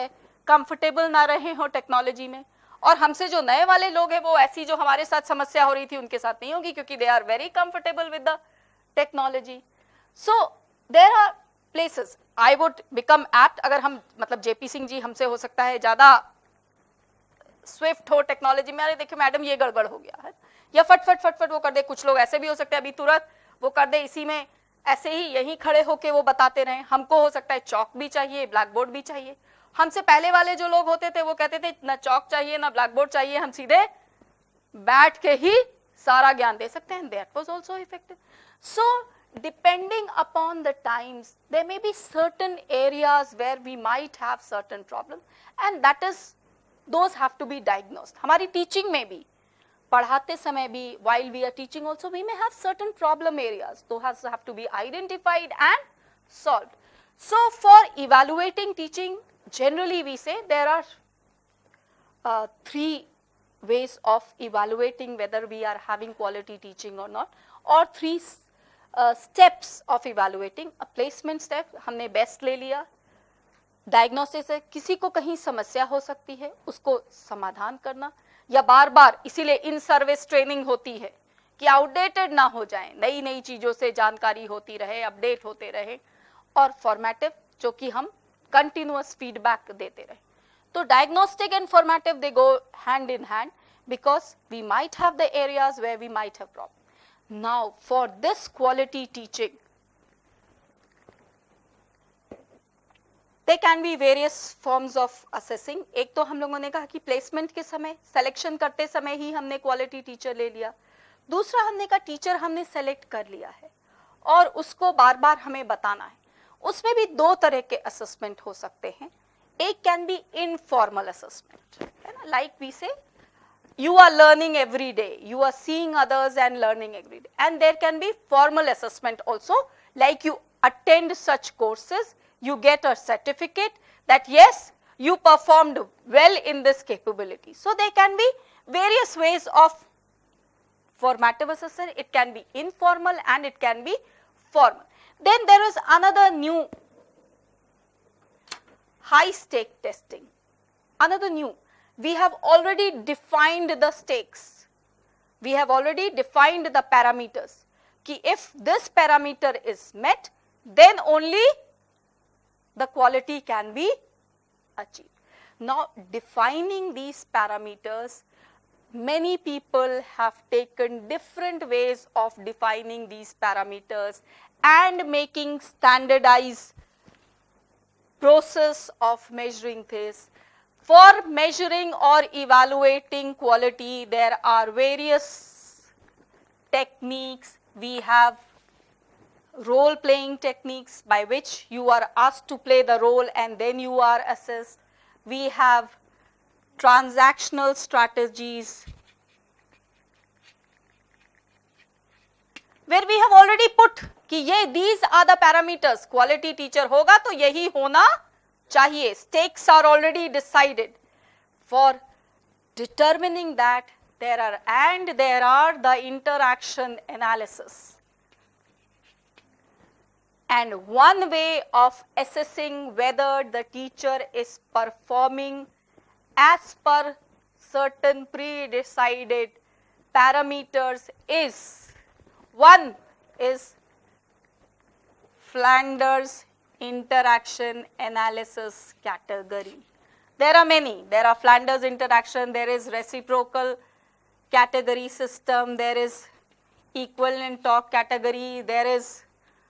कंफर्टेबल ना रहे हो टेक्नोलॉजी में, और हमसे जो नए वाले लोग हैं वो ऐसी जो हमारे साथ समस्या हो रही थी उनके साथ नहीं होगी, क्योंकि they are very comfortable with the technology. So there are places I would become apt, अगर हम मतलब जेपी सिंह जी हमसे हो सकता है ज्यादा स्विफ्ट हो टेक्नोलॉजी में, अरे देखिए मैडम ये गड़बड़ हो गया है, या फट फट फट फट वो कर दे. कुछ लोग ऐसे भी हो सकते हैं अभी तुरंत वो कर दे, इसी में ऐसे ही यहीं खड़े होके वो बताते रहे. हमको हो सकता है चौक भी चाहिए, ब्लैक बोर्ड भी चाहिए. हमसे पहले वाले जो लोग होते थे वो कहते थे ना चौक चाहिए ना ब्लैक बोर्ड चाहिए, हम सीधे बैठ के ही सारा ज्ञान दे सकते हैं. That was also effective. So depending upon the times, there may be certain areas where we might have certain problem, and that is those have to be diagnosed. हमारी teaching में भी, पढ़ाते समय भी, while we are teaching also, we may have certain problem areas. Those have to be identified and solved. So for evaluating teaching, generally we say there are uh, three ways of evaluating whether we are having quality teaching or not, or three uh, steps of evaluating. A placement step, हमने best ले लिया. Diagnosis है, किसी को कहीं समस्या हो सकती है, उसको समाधान करना, या बार बार, इसीलिए इन सर्विस ट्रेनिंग होती है कि आउटडेटेड ना हो जाए, नई नई चीजों से जानकारी होती रहे, अपडेट होते रहे. और फॉर्मेटिव, जो कि हम कंटिन्यूअस फीडबैक देते रहे. तो diagnostic and formative they go hand in hand, because we might have the areas where we might have problem. Now for this quality teaching, there can be various forms of assessing. एक तो हम लोगों ने कहा कि placement के समय, selection करते समय ही हमने क्वालिटी टीचर ले लिया. दूसरा हमने कहा टीचर हमने सेलेक्ट कर लिया है और उसको बार बार हमें बताना है. उसमें भी दो तरह के असेसमेंट हो सकते हैं. एक कैन बी इनफॉर्मल असेसमेंट, है ना, like we say you are learning every day, you are seeing others and learning every day. And there can be formal assessment also, like you attend such courses, you get a certificate that yes, you performed well in this capability. So there can be various ways of formative assessment. It can be informal and it can be formal. Then there is another new high stake testing, another new. We have already defined the stakes. We have already defined the parameters. Ki if this parameter is met, then only the quality can be achieved. Now, defining these parameters, many people have taken different ways of defining these parameters and making standardized process of measuring this. For measuring or evaluating quality, there are various techniques. We have role-playing techniques by which you are asked to play the role and then you are assessed. We have transactional strategies where we have already put कि ये these are the parameters. Quality teacher होगा तो यही होना चाहिए. Stakes are already decided. For determining that, there are and there are the interaction analysis. And one way of assessing whether the teacher is performing as per certain pre-decided parameters is, one is Flanders interaction analysis category. There are many. There are Flanders interaction, there is reciprocal category system, there is equivalent talk category, there is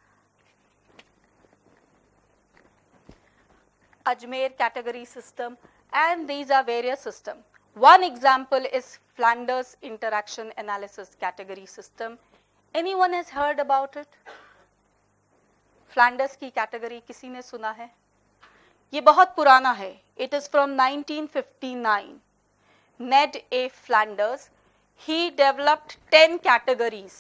Ajmer category system, and these are various systems. One example is Flanders interaction analysis category system. Anyone has heard about it? Flanders की category किसी ने सुना है? ये बहुत पुराना है. It is from nineteen fifty nine. Ned A Flanders, he developed ten categories.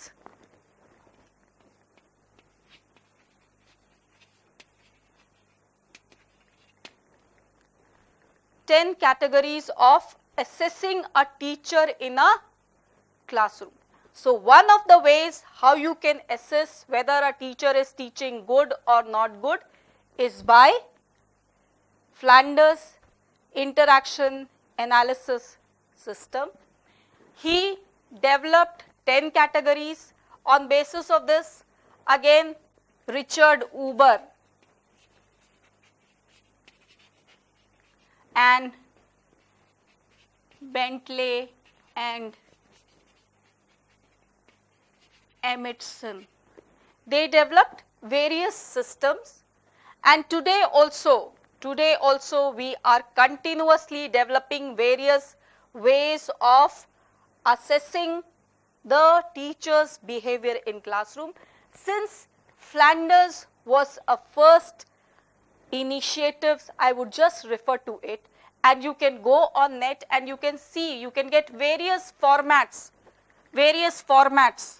Ten categories of assessing a teacher in a classroom. So one of the ways how you can assess whether a teacher is teaching good or not good is by Flanders interaction analysis system. He developed ten categories. On basis of this, again Richard Uber and Bentley and Emerson, they developed various systems, and today also, today also we are continuously developing various ways of assessing the teacher's behavior in classroom. Since Flanders was a first initiatives, I would just refer to it, and you can go on net and you can see, you can get various formats, various formats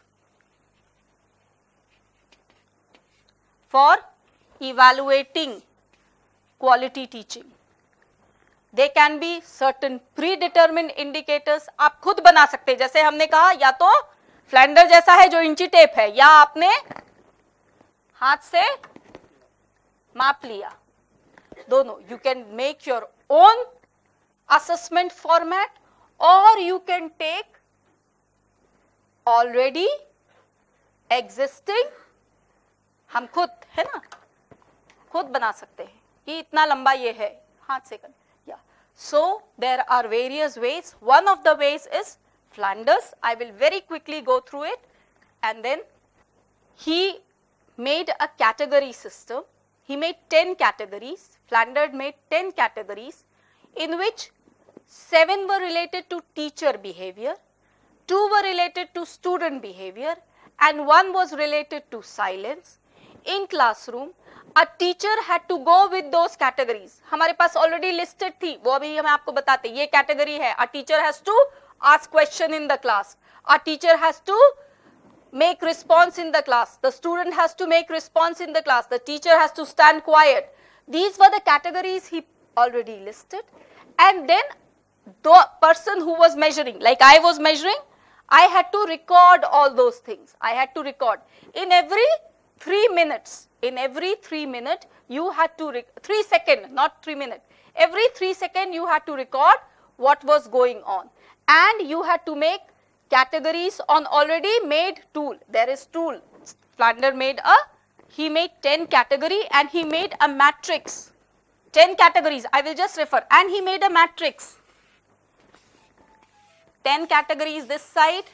for evaluating quality teaching. They can be certain predetermined indicators. आप खुद बना सकते हैं, जैसे हमने कहा या तो फ्लैंडर जैसा है जो इंची टेप है, या आपने हाथ से माप लिया, दोनों. You can make your own assessment format, or you can take already existing. हम खुद है ना, खुद बना सकते हैं कि इतना लंबा ये है, हाथ से कर. Yeah. So there are various ways. One of the ways is Flanders. I will very quickly go through it, and then he made a category system. He made ten categories. Flanders made ten categories, in which seven were related to teacher behavior, two were related to student behavior, and one was related to silence. In classroom, a teacher had to go with those categories. हमारे पास already listed थी, वो अभी हम आपको बताते, ये category है. A teacher has to ask question in the class. A teacher has to make response in the class. The student has to make response in the class. The teacher has to stand quiet. These were the categories he already listed. And then the person who was measuring, like I was measuring, I had to record all those things. I had to record. In every three minutes, in every three minute, you had to, three second, not three minute. Every three second you had to record what was going on. And you had to make categories on already made tool. There is tool. Flanders made a, he made ten category and he made a matrix. ten categories, I will just refer. And he made a matrix. ten categories this side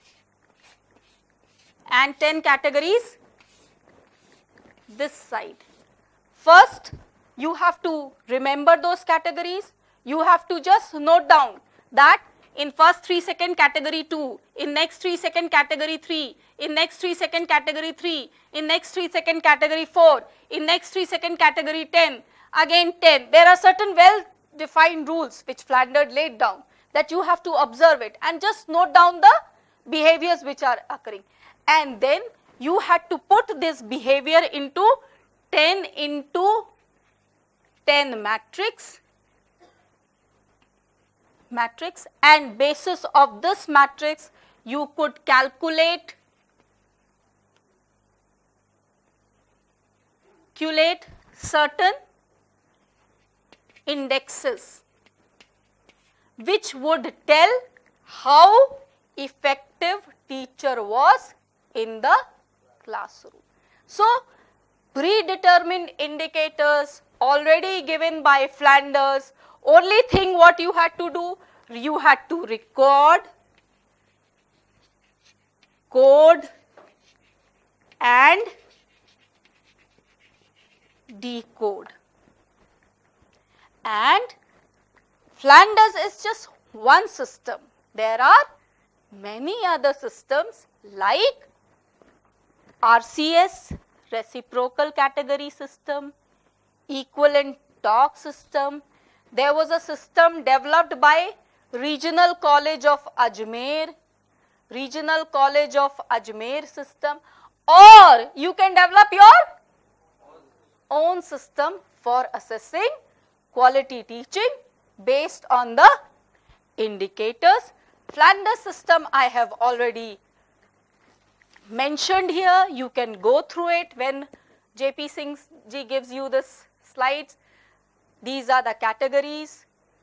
and ten categories this side. First, you have to remember those categories. You have to just note down that in first three second category two, in next three second category three, in next three second category three, in next three second category four, in next three second category ten, again ten. There are certain well defined rules which Flanders laid down that you have to observe it and just note down the behaviors which are occurring. And then you had to put this behavior into ten into ten matrix. matrix and basis of this matrix you could calculate calculate certain indexes which would tell how effective teacher was in the classroom. So predetermined indicators already given by Flanders. Only thing what you had to do, you had to record, code and decode. And Flanders is just one system. There are many other systems like R C S, reciprocal category system, equivalent talk system. There was a system developed by Regional College of Ajmer, Regional College of Ajmer system, or you can develop your own system for assessing quality teaching based on the indicators. Flanders system I have already mentioned here. You can go through it when J P Singh ji gives you this slides. These are the categories.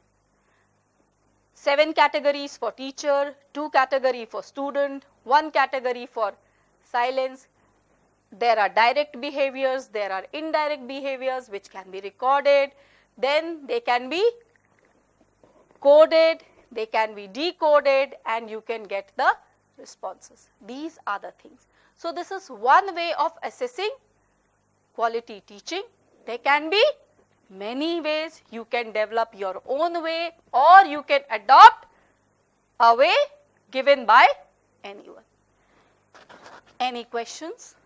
seven categories for teacher, two category for student, one category for silence. There are direct behaviors, there are indirect behaviors which can be recorded, then they can be coded, they can be decoded, and you can get the responses. These are the things. So this is one way of assessing quality teaching. There can be many ways. You can develop your own way, or you can adopt a way given by anyone. Any questions?